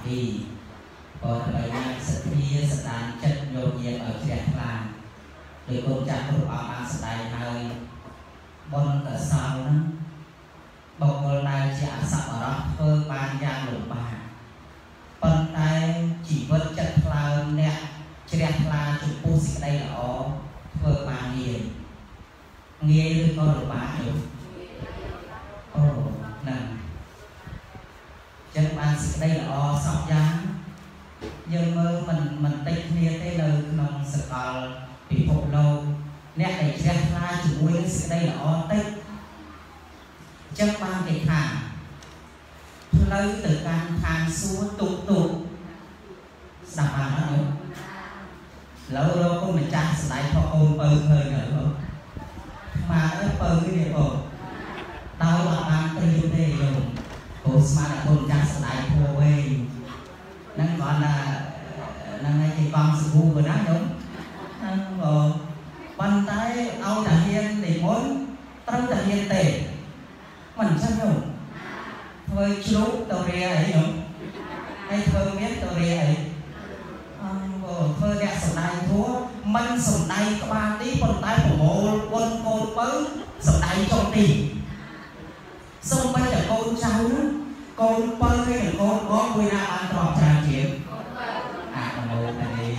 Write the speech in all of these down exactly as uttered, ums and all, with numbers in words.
ទីបើដើម្បីញ៉ាំសទ្ធាសដានចិត្តញោមញាតឲ្យជ្រះថ្លាដោយគុណចាស់គ្រប់អង្គបានស្ដែងហើយបុណ្យកុសលហ្នឹងបុគ្គលដែលជាអសប្បុរសធ្វើបានយ៉ាងលំបាកប៉ុន្តែជីវិតចិត្តថ្លើមអ្នកជ្រះថ្លាចំពោះសេចក្តីល្អធ្វើបានងាយងាយឬក៏លំបាកទេអូណាចឹងបានសេចក្តីល្អសពយ៉ាងយើងមើលមិនមិនតិចគ្នាទេនៅក្នុងសកលពិភពលោកអ្នកដែលជ្រះថ្លាជាមួយនឹងសេចក្តីល្អតិចចឹងបានគេថាផ្លូវទៅកាន់ឋានសួគ៌ទុកទុកស្ដាប់បានអត់នោះឡូវរកគុំម្ចាស់ស្ដាយផកូនបើឃើញហើយបងមកទៅបើនេះបងដោយអត់បានត្រៀមទេយោព្រោះស្មានតែគុំម្ចាស់ស្ដាយធัวវែងហ្នឹងគាត់ថាហ្នឹងឯងគេកំសវូប៉ុណ្ណាយោហ្នឹងបងប៉ុន្តែឲ្យតាហ៊ាននិមន្តត្រូវតាហ៊ានទេមិនចឹងយោធ្វើជ្រូកទៅរាអីយោហើយធ្វើមានទៅរាអីអឺធ្វើអ្នកសំដែងធัวមិនសំដែងក្បាលទីប៉ុន្តែប្រមូលវណ្ឌកូនបើសំដែងចុងទីសូម្បីតែកូនចៅកូនបើហើយនិងកូនបងមួយណាបានត្រប់ច្រើនជាងអាប្រមូលតែនេះ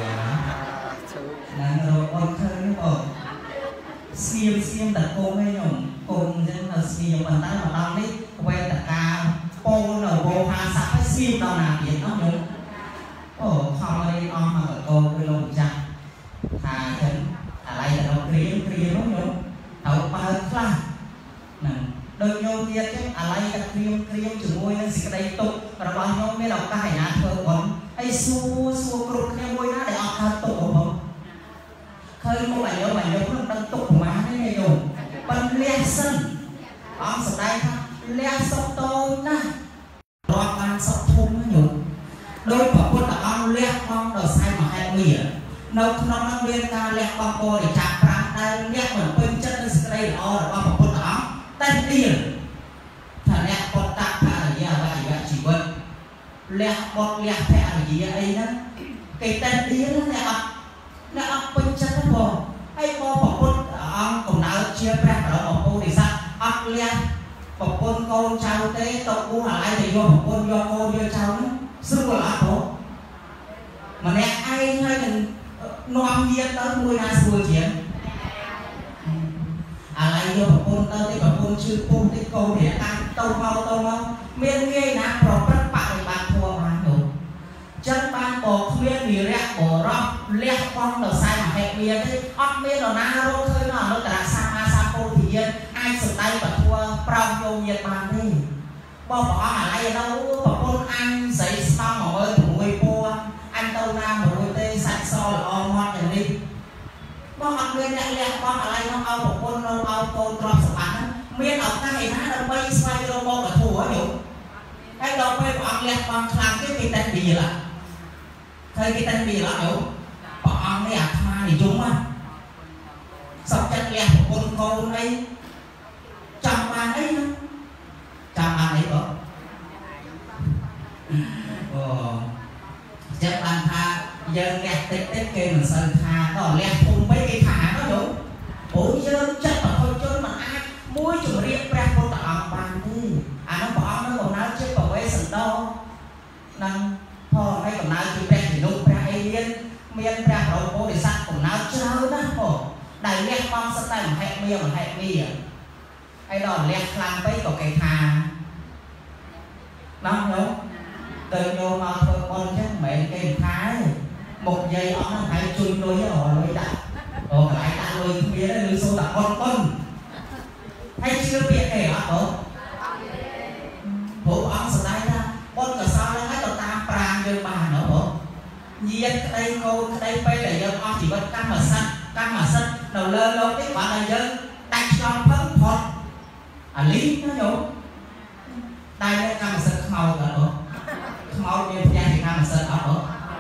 ណារកអត់ឃើញបងស្ងៀមស្ងៀមតែកូនឯងខ្ញុំកូនអញ្ចឹងនៅស្ងៀមប៉ុន្តែម្ដងនេះវេតកាពោលនៅវោហាស័ព្ទឲ្យស្ងៀមដល់ណាទៀតអត់ខ្ញុំអូខំរៀនអស់មកកូនគឺលោកម្ចាស់ថាអញ្ចឹងអាឡ័យតែលោកគ្រៀងគ្រៀងនោះខ្ញុំត្រូវបើកខ្លះហ្នឹងដូចញោមទៀតចឹងអាឡ័យតែគ្រៀងគ្រៀងជាមួយនឹងសេចក្តីទុក្ខរបស់ញោមមានឱកាសឯណាធ្វើបុណ្យហើយសួរសួរគ្រប់គ្នាមួយណាដែលអត់កើតទុក្ខរបស់ឃើញមកអាយុអាយុនឹងដឹងទុក្ខប្រមាណទេញោមប៉ុន្តែលះសិនអង្គសម្ដែងថាលះសុខតូចណាស់រាប់បានសុខធំណាញោមដោយព្រះពុទ្ធអង្គលះបង់ដោយសារមហេមានៅក្នុងនោះមានការលះបង់បរិច្ចាគប្រាំដែលអ្នកមិនពេញចិត្តនឹងសេចក្តីល្អរបស់ព្រះពុទ្ធអង្គតែទៀតថាអ្នកពុទ្ធភរិយាវយៈជីវិតលះបត់លះភរិយាអីហ្នឹងគេតែទៀតអ្នកអត់អ្នកអត់ពេញចិត្តទេបងហើយបងព្រះពុទ្ធអង្គកំណើតជាព្រះបរមពុទ្ធិស័ក្តិអត់លះប្រពន្ធកូនចៅទេទៅបួសអាឡ័យទៅយកប្រពន្ធយកកូនយកចៅហ្នឹងស្រួលអត់បងម្នាក់ឯងហើយនឹងនាំញាតិទៅមួយណាស្រួលជាងអាឡ័យយកប្រពន្ធទៅទេប្រពន្ធជឿពុះទេកូនរៀនតាមទៅមកទៅមកមានងាយណាប្រព្រឹត្តបរិបត្តិធម៌បាននោះចឹងបានបើគ្មានវិរៈបរោះលះបង់ដល់ខ្សែមហេមាទេអត់មាននរណារកឃើញនៅអនុត្តរសម្មាសម្ពុទ្ធិយានអាចសម្ដែងពធប្រោសយោញាតិបានទេបើព្រះអង្គអាឡ័យនៅប្រពន្ធអញស្រីស្នំមួយម៉ឺនប្រាំមួយពួរអញទៅណាមួយទេសាច់សល្អមាត់យ៉ាងនេះបងអត់មានអ្នកលះបង់អាឡ័យនោះឲ្យប្រពន្ធនោះឲ្យកូនទ្រព្យសម្បត្តិមានឱកាសឯណាដើម្បីស្វែងរកមកធัวហ្នឹងហើយដល់ពេលព្រះអង្គលះបង់ខ្លាំងទេគេតែនិយាយឡាឃើញគេតែនិយាយឡានោះព្រះអង្គនេះអាត្មានិយមណាសុខចិត្តលះប្រពន្ធកូនអីចាំបានអីណាចាំបានអីបងអូចាំបានថាយើងលះតិចតិចគេមិនសូវថាដល់លះធំពេកគេថានោះនោះអូយើងចិត្តប្រតិជនមិនអាចមួយជំរាបព្រះពុទ្ធអង្គបានទេអានោះព្រះអង្គនឹងកំណើតជាបវេសន្តោនឹងផងហើយកំណើតជាព្រះជនុព្រះអីមានមានព្រះបរមពុទ្ធិស័ក្តិកំណើតច្រើនណាស់បងដែលលះបង់សត្វតែមហេមាមហេមាហើយដល់លះខ្លាំងពេកក៏គេថាណាស់នោះទៅញោមមកធ្វើបុណ្យចឹងមិនមែនគេថាទេមកនិយាយអស់ហ្នឹងហើយជួយលុយអស់លុយដាក់អូកន្លែងដាក់លុយគ្មានទេឬសូតែបុណ្យបុណ្យហើយជឿពាក្យគេអត់បងព្រោះអង្គសម្ដែងថាបុណ្យកុសលហ្នឹងហើយទៅតាមប្រាំយើងបានហ៎បងញាតិក្តីកូនក្តីពេលដែលយើងអស់ជីវិតកម្មសិទ្ធិកម្មសិទ្ធិនៅលើលោកនេះបានតែយើងដាច់ឆ្លងផឹងផុតអាលីងណាញោមតែកម្មសិទ្ធិខ្មោចអត់បងខ្មោចមានផ្ទះជាកម្មសិទ្ធិអត់បង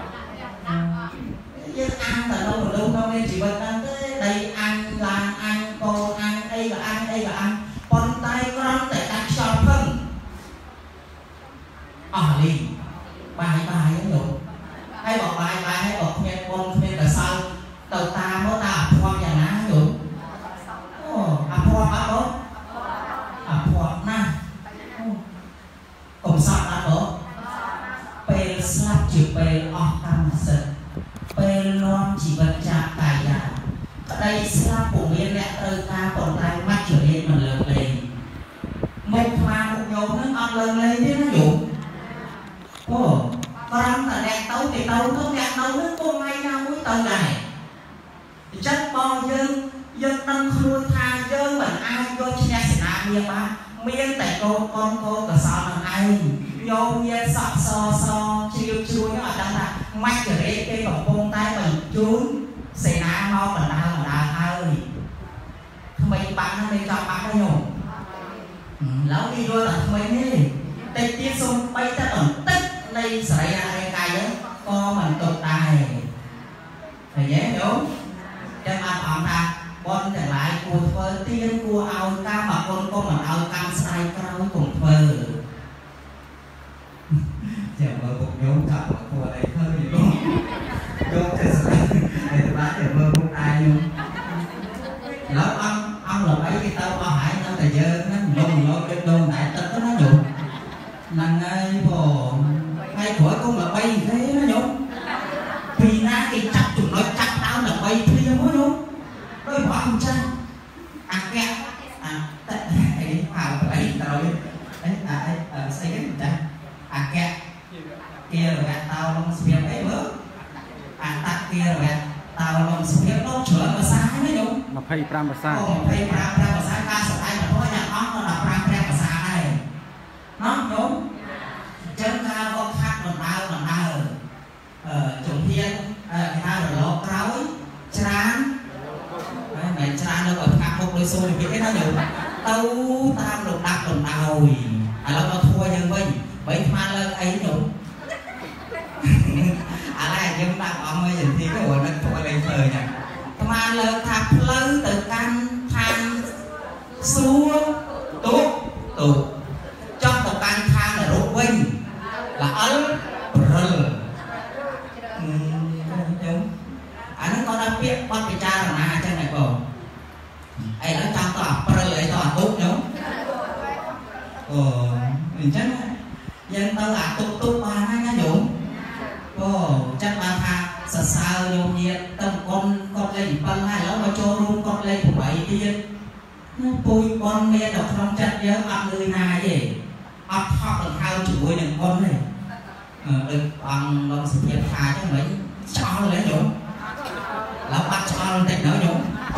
យើងអានតែនៅមនុស្សក្នុងមានជីវិតហ្នឹងទេដីអានឡានអានកូនអានអីក៏អានអីក៏អានប៉ុន្តែគ្រាន់តែដាច់ខ្យល់ផឹងអស់លីងបពេលស្លាប់ជាពេលអស់កម្មសិទ្ធិពេលនាំជីវិតចាកកាយាក្តីស្លាប់ពុំមានអ្នកត្រូវការប៉ុន្តែមច្ចុរាជមិនលើកលែងមុខខ្មាមុខញោមនឹងអត់លើកលែងទេណាញោមអូក្រំតែអ្នកទៅគេទៅទៅអ្នកនៅនឹងពុំថ្ងៃណាមួយទៅដែរអញ្ចឹងបងយើងយើងដឹងខ្លួនថាយើងមិនអាចយកឈ្នះសេនាមាបានមានតែកូនកូនកូនកសលនឹងឯងញោមមានសក់សសជ្រាវជ្រួញអត់ដឹងថាមច្ចុរាជគេកំពុងតែបញ្ជូនសេនាមកបណ្ដាលបណ្ដាលហើយថ្មីបាក់ហ្នឹងមិនចង់បាក់ទេញោមឡើយគេយល់តែថ្មីនេះតែទៀតសូមបីតែបន្តិចនៃសរីរាង្គកាយហ្នឹងក៏មិនទុកដែរឃើញទេញោមចាំបានព្រះអង្គថាបនទាំងឡាយគួរធ្វើទៀនគួរឲ្យកម្មអគុណគុំមិនឲ្យកម្មស្ដាយក្រោយកុំធ្វើចាំមើលពុកញោមចាប់មកធ្វើអីឃើញញោមញោមចេះស្ដាយតែបានតែមើលពុកអាយញោមแล้วông ông là mấy cái tao bao hải nó là dơ nó lông lông cái đôn đại tích đó nó nhục năng ngay bò ngay khỏi con là bay thế nó nhục vì na cái chắc chúng nó chắc tao là bay thế nó nhục đôi bỏ không chân à kẹt à tại ấy vào ấy tao ấy à ấy à xây cái gì ta à kẹt kia rồi tao lông xuyên ấy bữa à tắt kia rồi tao lông xuyên nó chữa mà sai nó nhục mà phay pramภาษาโอ้พายปรามพรามภาษาการสไตล์แบบว่าอย่างน้องก็แบบปรามพรามภาษาได้น้องđúng chân cao có khác còn đau còn đau ở trùng thiên cái đau là lỗ cối trán mẹ trán nó còn khác một đôi xôi thì cái nó nhiều tâu tam lục đạp lục đau à nó có thua nhân mình bảy phan lên ấy nhủ à này nhưng mà ông ơi nhìn thì cái bộ nó thua lên thời nhỉ mà lời thạp lớn từ căn than xuống tốt tụ trong một căn than là rút vinh là ấn rừng anh nó có đã biết bắt cái cha là na chân này cổ ấy nó trong tòa rừng ấy tòa tốt nhớ ồ mình chắc dân tao là tốt tốt ba hai nhá nhủ ồ chắc ba tha sợ sao nhộn nhịp tâm con con lên phân hai nó mà cho luôn con lên của bảy tiên tôi con nghe đọc trong trận nhớ ăn người nào gì học học được thao chủ đừng con này được bằng bằng sự nghiệp thà chứ mấy cho lấy nhổn là bắt cho tịch nữa nhổn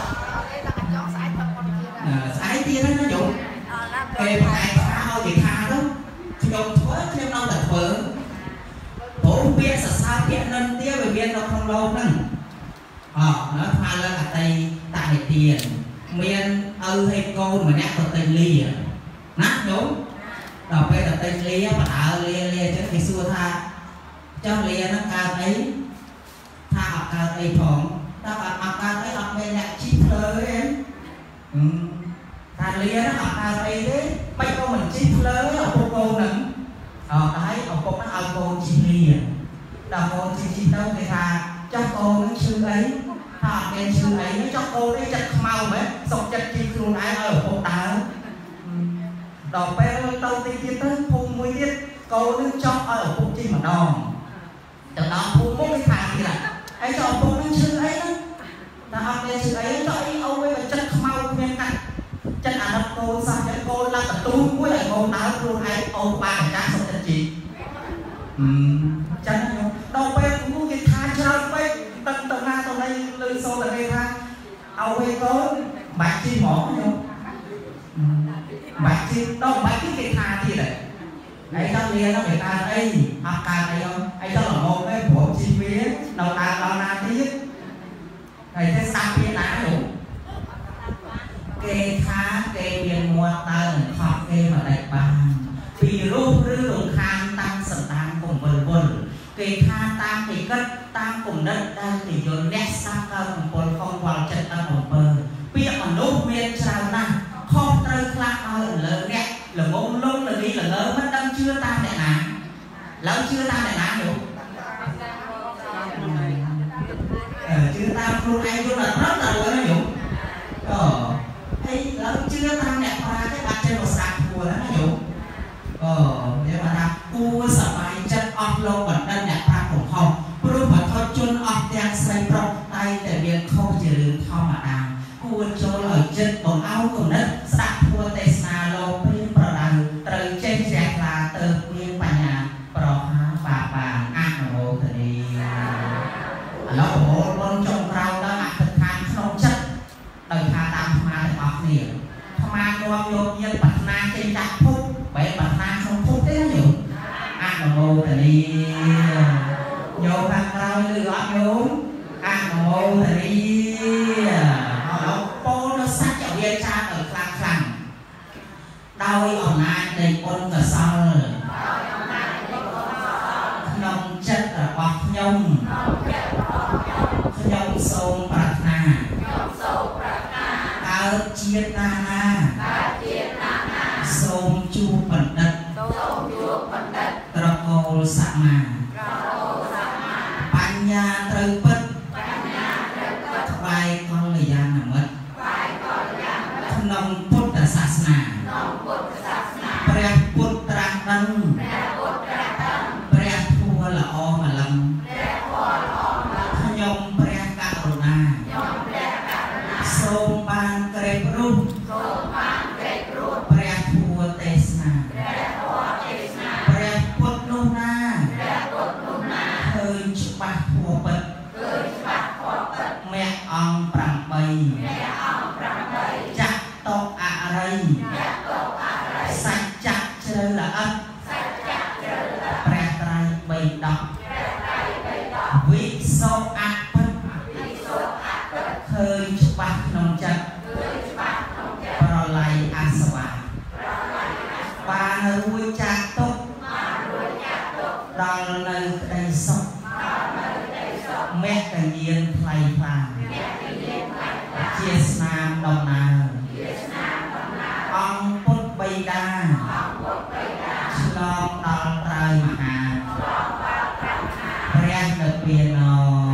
sái tiên đó nó nhổn kề phải thao thì tha đó thì đồng thuế thêm đâu là thuế bố biết là sao biết nên tiếc về biết nó không lâu nữa ờ nó pha lên là tay tại tiền miền ư hay cô mà nhắc vào tay ly à nát đúng đọc bây là tay ly mà ở lia lia chứ thì xua tha cho lia nó cao ấy tha học cao ấy phòng ta học học cao ấy học bên lại chi lớn em thà lia nó học cao ấy đấy bây cô mình chi lớn ở cô cô nữa ờ đấy ở cô nó ở cô chi lia đọc cô chi chi đâu thì thà cho cô nó sư ấy thà bên sư ấy nó cho cô đấy chặt màu mấy xong chặt chi luôn ai ở cô ta đọc bên đâu thì kia tới phun mới biết cô nó cho ở phun chi mà đòn từ đó phun một cái thà thì là ấy cho cô nó sư ấy đó ta học bên sư ấy cho ấy ông ấy chặt màu bên cạnh chặt à nó cô sao chặt cô là tập trung với lại cô ta luôn ấy ông ba cái cá xong chặt chi chặt đâu bên cũng có cái thà cho bên tân tân na tao đây lư xô là đây tha ông ấy có bạc chi mỏ không bạc chi đâu bạc cái cái thà gì đấy ấy cho lia nó người ta ấy học ca này không ấy cho là một cái bộ chi phí đầu ta đầu na tí thầy thế sao phía lá đủ kê khá kê biên mua tần học kê mà đại bàn vì lúc rư đồng khang tăng sẵn tăng cùng vần vần kê khá tăng thì cất tăng cùng đất đang thì rồi nét sang cao cùng vần không vào trận tăng một bờ biết mà lúc miền trào năng không rơi lạc ở lớn nét là ngôn lông là đi là lớn mất đâm chưa ta đại nán lớn chưa ta đại nán đúng chưa ta luôn ai luôn là rất là lớn nó đúng ờ ấy lớn chưa ta đẹp qua cái bạn trên một sạc của nó đúng ờ nhưng mà ta cua sợ bài chân off lâu งเอาคนนั้นสักทัวเตสนาโลเพียงประดังเติมเช่นแจกลาเติมเพียงปัญญาปรอหาบาบางอ่างโมทนีแล้วโหบนจงเราแล้วอัตทานขนมชัดโดยพาตามมาแต่ออกเหนียวพมารวมโยมยังปัตนาเจนจักพุทธไปปัตนาขนมพุทธได้อยู่อ่างโมทนีโยมทางเราหรืออ่างโยมอ่างโมทนีแล้วโปนสัจจะเวียชาเออคลางคลังโดยอำนาจในปนกระซอลขนมจัดระบอบยมขยมทรงปรารถนาเกิดเจียตนาทรงจูปันดัดตระโกลสัมมาปัญญาตรึกปัดไว้กองเลยยานมัดขนมพุทธศาสนาพระพุทธตรัสดังพระทัวละอมาลังขยมพระกรุณาทรงบานเกรบรุ่งพระทัวเตสนาพระพุทธนุนาเคยจุบัดทัวเปิดแม่องปรังใบจักตกอะไรสัจจะเจริญละอัดแปรไตรใบดอกวิโสอัดพัดเคยจุบัดนองจัดปรไลอาสวะปานรุยจักตกดอลในใดศพแม่กระเยียนไพลพลางเจียสนามดอกนาองพุทธใบดาฉลองดอลไตรมหาเรียนเดเปียโน